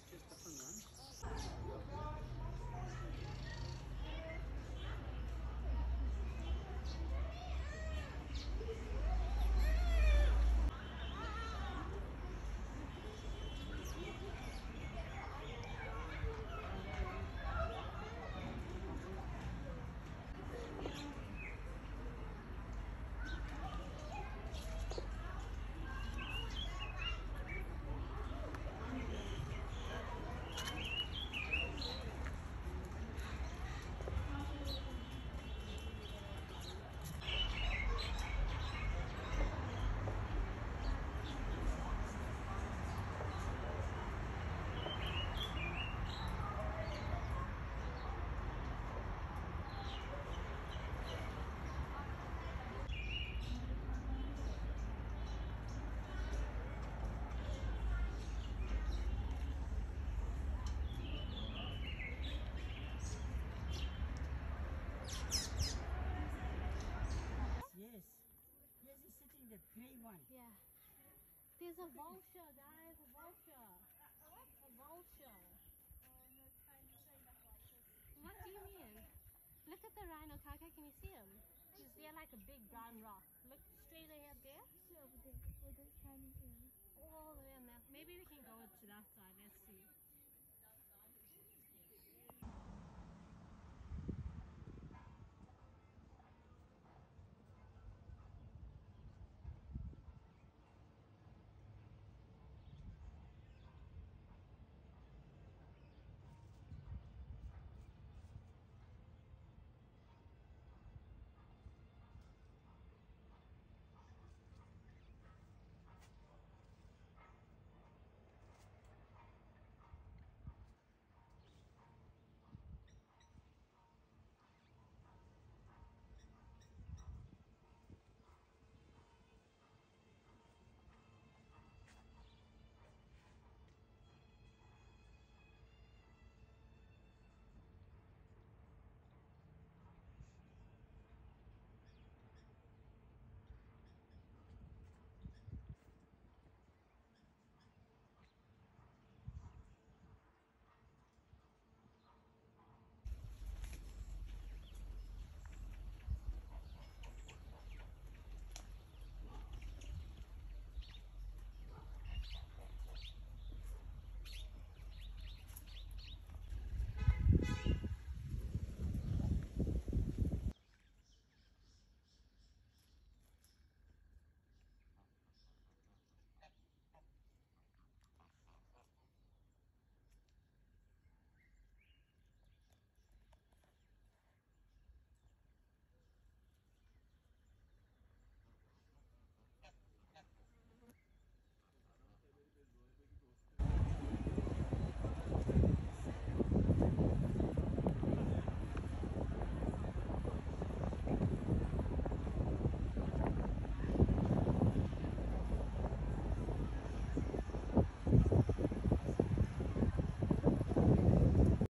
Just different ones. Yes. Yes, he's sitting there, grey one. Yeah. There's a vulture, guys. A vulture. A vulture. What do you mean? Look at the rhino, Kaka. Can you see him? He's there like a big brown rock. Look straight ahead there. See over there, where the tiny is. All the way in there. Maybe we can go to that side.